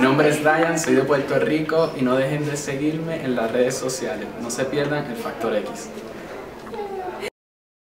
nombre es Ryan, soy de Puerto Rico y no dejen de seguirme en las redes sociales. No se pierdan el Factor X.